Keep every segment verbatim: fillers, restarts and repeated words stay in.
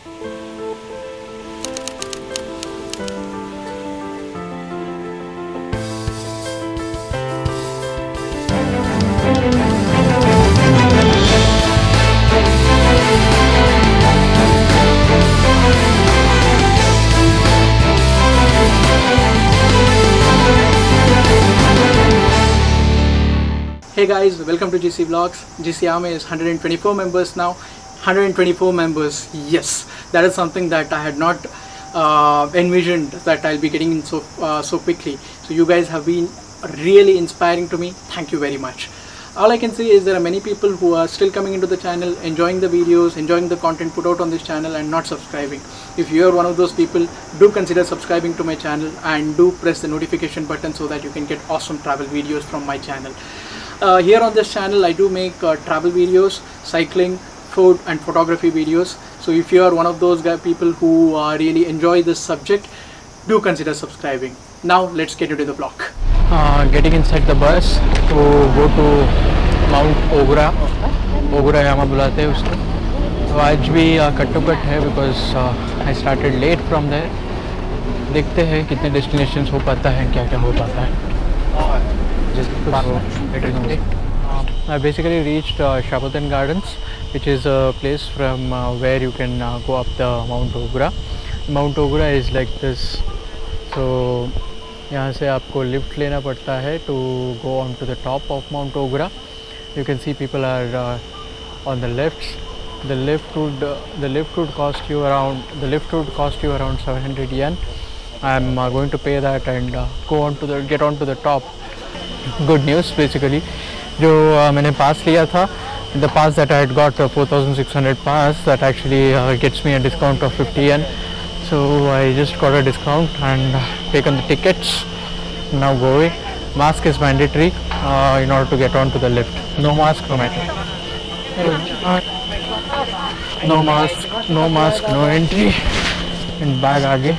Hey guys, welcome to G C Vlogs. G C Army is one hundred twenty-four members now. one hundred twenty-four members, yes, that is something that I had not uh, envisioned that I'll be getting in so uh, so quickly. So you guys have been really inspiring to me. Thank you very much. All I can say is there are many people who are still coming into the channel, enjoying the videos, enjoying the content put out on this channel and not subscribing. If you are one of those people, do consider subscribing to my channel and do press the notification button so that you can get awesome travel videos from my channel. Uh, here on this channel I do make uh, travel videos, cycling, food and photography videos. So if you are one of those guy people who uh, really enjoy this subject, do consider subscribing. Now let's get into the vlog. Uh, getting inside the bus to go to Mount Ogra. Ogra Yama बुलाते हैं उसको. तो आज भी cut to cut है because uh, I started late from there. देखते हैं कितने destinations हो पाता है, क्या क्या हो पाता है. Just so, uh, I basically reached uh, Shapotan Gardens, which is a place from uh, where you can uh, go up the Mount Ogra. Mount Ogra is like this. So यहाँ से आपको lift लेना पड़ता है to go on to the top of Mount Ogra. You can see people are uh, on the lifts. The lift would uh, the lift would cost you around the lift would cost you around seven hundred yen. I'm uh, going to pay that and uh, go on to the get on to the top. Good news basically. जो uh, मैंने pass लिया था, the pass that I had got uh, four thousand six hundred pass, that actually uh, gets me a discount of fifty yen. So I just got a discount and uh, taken the tickets. Now going. Mask is mandatory uh, in order to get on to the lift. No mask, no matter. No mask, no mask, no entry. And bag आगे.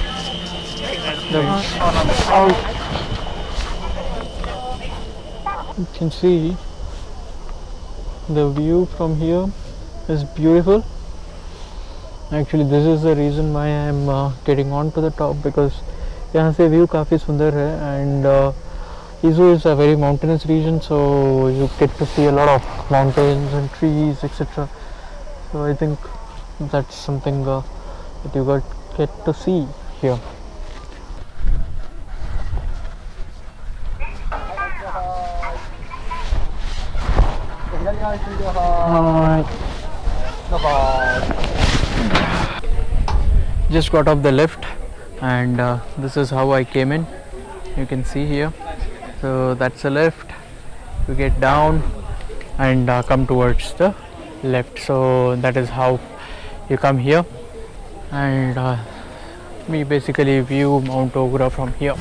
You can see the view from here is beautiful. Actually, this is the reason why I am uh, getting on to the top, because यहाँ से view काफ़ी सुंदर है and uh, Izu is a very mountainous region, so you get to see a lot of mountains and trees, et cetera. So I think that's something uh, that you got get to see here. Just got off the lift and uh, this is how I came in. You can see here. So that's a lift. You get down and uh, come towards the left. So that is how you come here, and uh, we basically view Mount Ogra from here.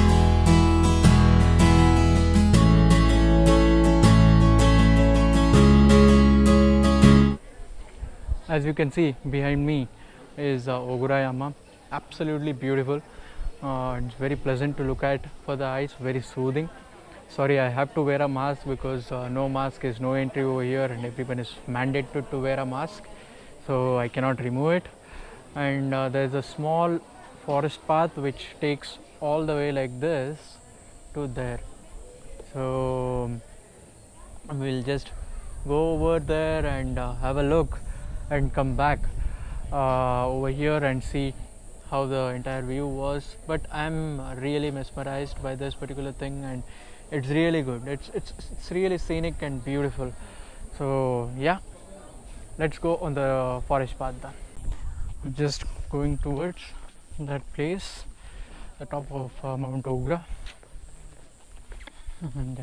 As you can see behind me is uh, Ogurayama. Absolutely beautiful. Uh, it's very pleasant to look at for the eyes, very soothing. Sorry, I have to wear a mask because uh, no mask is no entry over here and everyone is mandated to wear a mask, so I cannot remove it. And uh, there is a small forest path which takes all the way like this to there. So we'll just go over there and uh, have a look and come back uh, over here and see how the entire view was. But I'm really mesmerized by this particular thing, and it's really good. It's it's it's really scenic and beautiful. So yeah, let's go on the forest path then. Just going towards that place, the top of uh, Mount Ogra, and uh,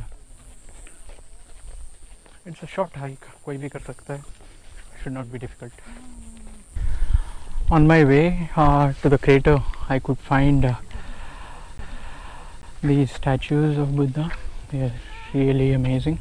it's a short hike. कोई भी कर सकता है. Should not be difficult. On my way uh, to the crater, I could find uh, these statues of Buddha. They are really amazing.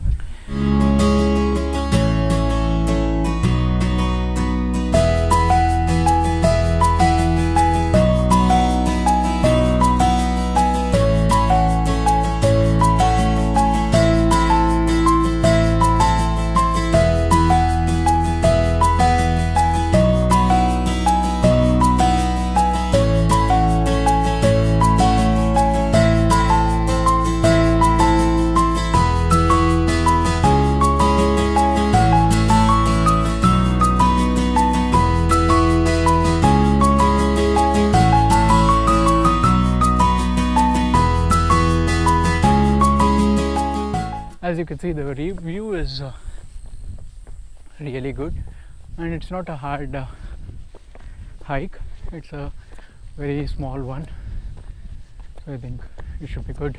you can see, the view is uh, really good, and it's not a hard uh, hike. It's a very small one, so I think it should be good.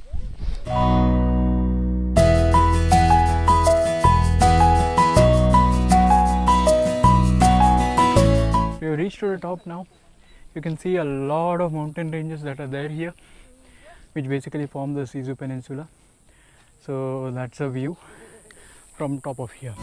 We have reached to the top now. You can see a lot of mountain ranges that are there here, which basically form the Sisu Peninsula. So that's a view from top of here.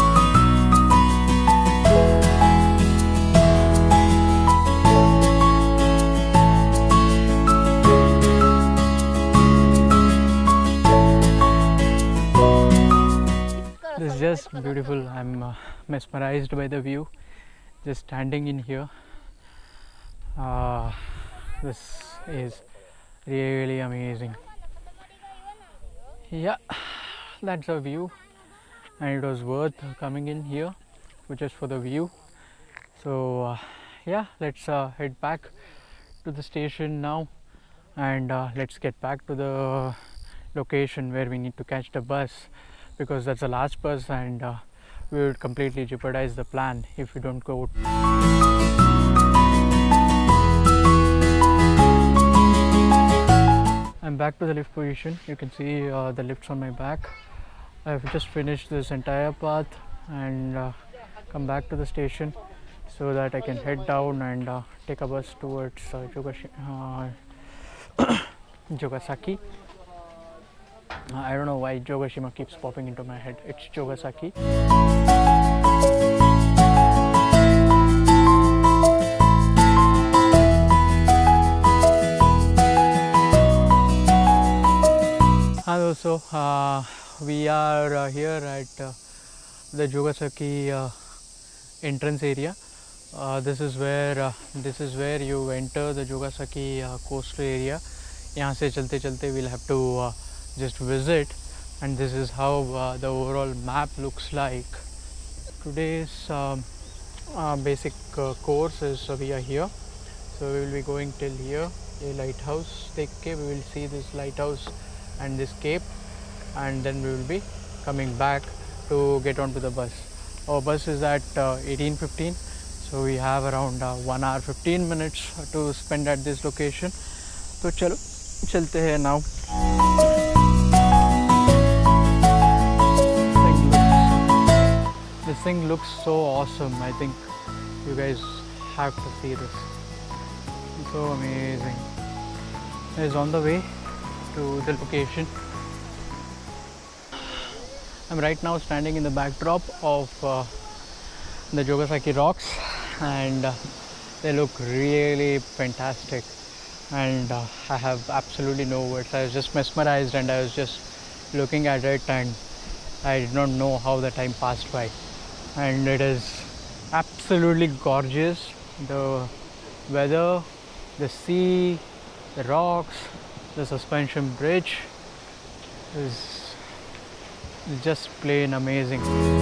This is just beautiful. I'm uh, mesmerized by the view just standing in here. Uh, this is really amazing. Yeah, that's a view, and it was worth coming in here just for the view. So uh, yeah, let's uh, head back to the station now, and uh, let's get back to the location where we need to catch the bus, because that's the last bus, and uh, we would completely jeopardize the plan if we don't go. I'm back to the lift position. You can see uh, the lifts on my back. I've just finished this entire path and uh, come back to the station so that I can head down and uh, take a bus towards uh, Jogashi, uh, Jogasaki. Uh, I don't know why Jogashima keeps popping into my head. It's Jogasaki. And also uh, we are uh, here at uh, the Jogasaki uh, entrance area. Uh, this is where uh, this is where you enter the Jogasaki uh, coastal area. यहाँ से चलते चलते we'll have to uh, just visit, and this is how uh, the overall map looks like. Today's um, uh, basic uh, course is uh, we are here, so we will be going till here, a lighthouse. Take care, we will see this lighthouse and this cape, and then we will be coming back to get onto the bus. Our bus is at uh, eighteen fifteen, so we have around uh, one hour fifteen minutes to spend at this location. So chalo chalte hain now. This thing looks so awesome. I think you guys have to see this. It's so amazing. It's on the way to the location. I'm right now standing in the backdrop of uh, the Jogasaki rocks, and uh, they look really fantastic, and uh, I have absolutely no words. I was just mesmerized, and I was just looking at it, and I did not know how the time passed by. And it is absolutely gorgeous. The weather, the sea, the rocks, the suspension bridge is just plain amazing.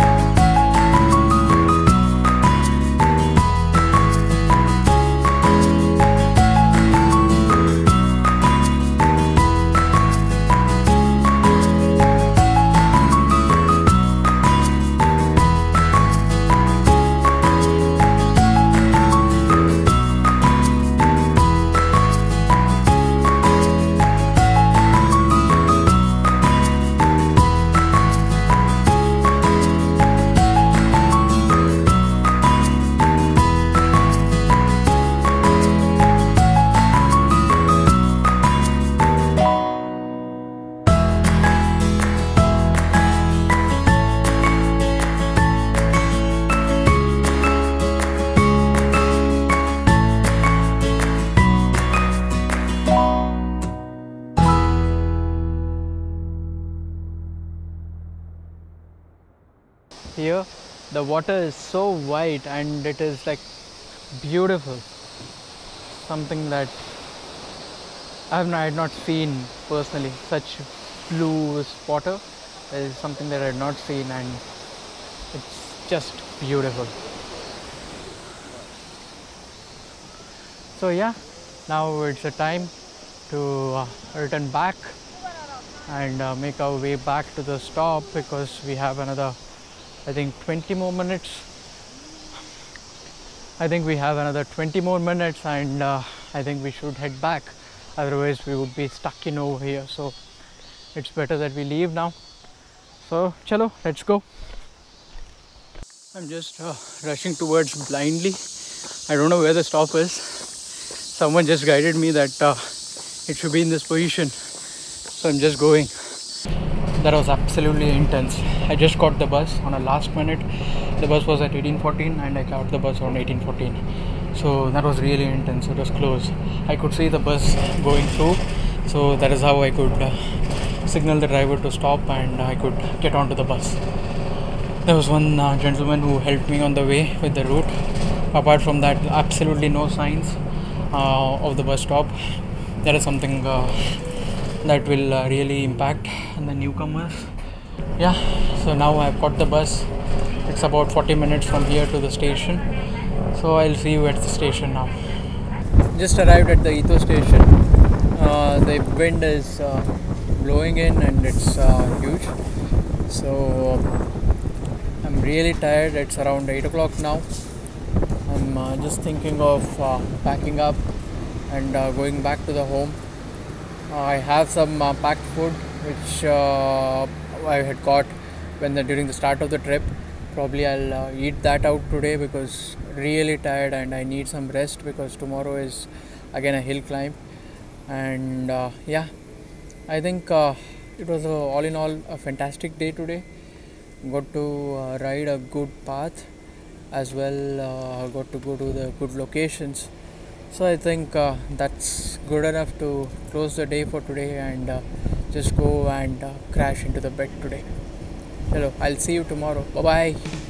Here the water is so white and it is like beautiful, something that I have not, I had not seen personally. Such blue water is something that I had not seen, and it's just beautiful. So yeah, now it's a time to uh, return back, and uh, make our way back to the stop, because we have another, I think, twenty more minutes. I think we have another twenty more minutes, and uh, I think we should head back. Otherwise, we would be stuck in over here. So it's better that we leave now. So, chalo, let's go. I'm just uh, rushing towards blindly. I don't know where the stop is. Someone just guided me that uh, it should be in this position. So I'm just going. That was absolutely intense. I just caught the bus on a last minute. The bus was at eighteen fourteen and I caught the bus on eighteen fourteen. So that was really intense. It was close. I could see the bus going through. So that is how I could uh, signal the driver to stop and I could get onto the bus. There was one uh, gentleman who helped me on the way with the route. Apart from that, absolutely no signs uh, of the bus stop. That is something uh, that will uh, really impact on the newcomers. Yeah, so now I've got the bus. It's about forty minutes from here to the station. So I'll see you at the station now. Just arrived at the Ethos station. Uh, the wind is uh, blowing in and it's uh, huge. So I'm really tired. It's around eight o'clock now. I'm uh, just thinking of uh, packing up and uh, going back to the home. Uh, I have some uh, packed food which uh, I had got when the, during the start of the trip. Probably I'll uh, eat that out today because really tired and I need some rest because tomorrow is again a hill climb. And uh, yeah, I think uh, it was a, all in all a fantastic day today. Got to uh, ride a good path as well. Uh, got to go to the good locations. So I think uh, that's good enough to close the day for today and uh, just go and uh, crash into the bed today. Hello, I'll see you tomorrow. Bye bye.